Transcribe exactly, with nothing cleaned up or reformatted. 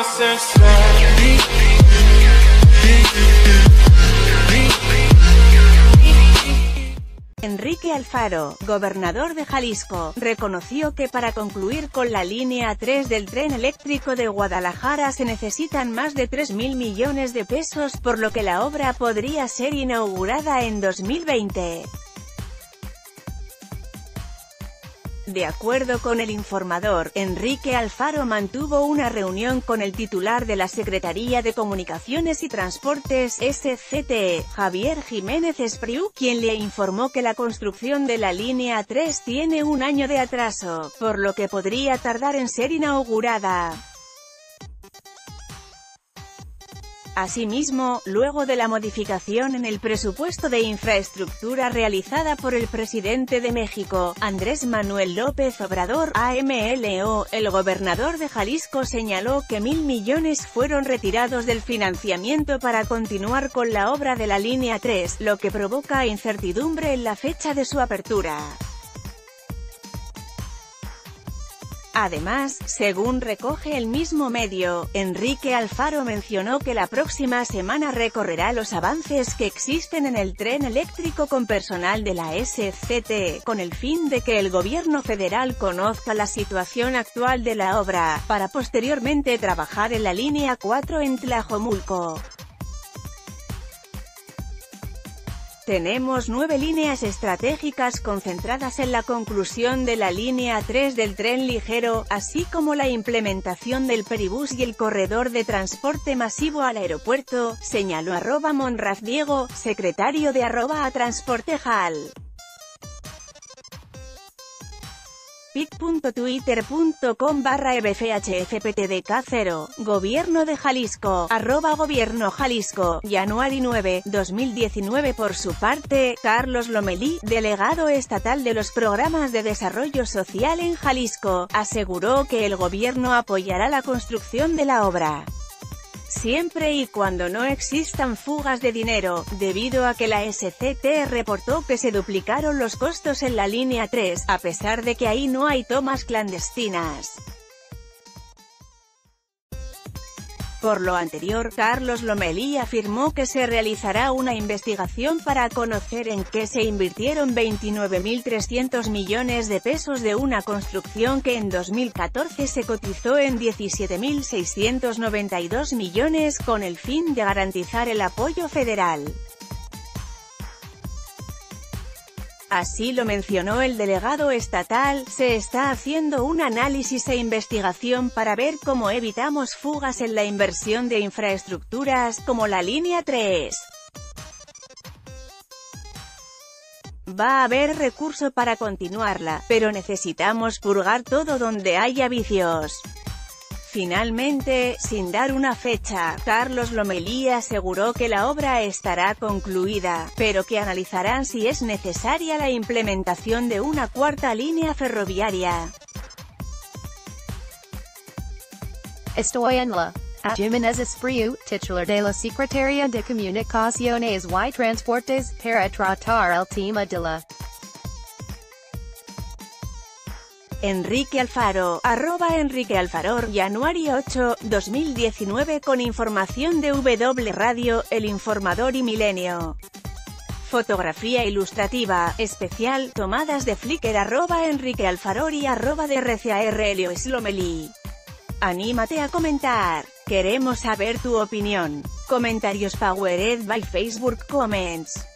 Enrique Alfaro, gobernador de Jalisco, reconoció que para concluir con la línea tres del tren eléctrico de Guadalajara se necesitan más de tres mil millones de pesos, por lo que la obra podría ser inaugurada en dos mil veinte. De acuerdo con El Informador, Enrique Alfaro mantuvo una reunión con el titular de la Secretaría de Comunicaciones y Transportes, S C T, Javier Jiménez Espriu, quien le informó que la construcción de la línea tres tiene un año de atraso, por lo que podría tardar en ser inaugurada. Asimismo, luego de la modificación en el presupuesto de infraestructura realizada por el presidente de México, Andrés Manuel López Obrador, A M L O, el gobernador de Jalisco señaló que mil millones fueron retirados del financiamiento para continuar con la obra de la línea tres, lo que provoca incertidumbre en la fecha de su apertura. Además, según recoge el mismo medio, Enrique Alfaro mencionó que la próxima semana recorrerá los avances que existen en el tren eléctrico con personal de la S C T, con el fin de que el gobierno federal conozca la situación actual de la obra, para posteriormente trabajar en la línea cuatro en Tlajomulco. Tenemos nueve líneas estratégicas concentradas en la conclusión de la línea tres del tren ligero, así como la implementación del peribús y el corredor de transporte masivo al aeropuerto, señaló arroba Monraz Diego, secretario de arroba a Transportejal. pic punto twitter punto com barra e b f h f p t d k cero, Gobierno de Jalisco, arroba Gobierno Jalisco, Januari nueve, dos mil diecinueve. Por su parte, Carlos Lomelí, delegado estatal de los programas de desarrollo social en Jalisco, aseguró que el gobierno apoyará la construcción de la obra, siempre y cuando no existan fugas de dinero, debido a que la S C T reportó que se duplicaron los costos en la línea tres, a pesar de que ahí no hay tomas clandestinas. Por lo anterior, Carlos Lomelí afirmó que se realizará una investigación para conocer en qué se invirtieron veintinueve mil trescientos millones de pesos de una construcción que en dos mil catorce se cotizó en diecisiete mil seiscientos noventa y dos millones, con el fin de garantizar el apoyo federal. Así lo mencionó el delegado estatal. Se está haciendo un análisis e investigación para ver cómo evitamos fugas en la inversión de infraestructuras, como la línea tres. Va a haber recurso para continuarla, pero necesitamos purgar todo donde haya vicios. Finalmente, sin dar una fecha, Carlos Lomelí aseguró que la obra estará concluida, pero que analizarán si es necesaria la implementación de una cuarta línea ferroviaria. Estoy en la a Jiménez Espriu, titular de la Secretaría de Comunicaciones y Transportes, para tratar el tema de la Enrique Alfaro, arroba Enrique Alfaror, Januari ocho, dos mil diecinueve. Con información de W Radio, El Informador y Milenio. Fotografía ilustrativa, especial, tomadas de Flickr arroba Enrique Alfaror y arroba de R C A R Helios Lomelí. Anímate a comentar. Queremos saber tu opinión. Comentarios powered by Facebook Comments.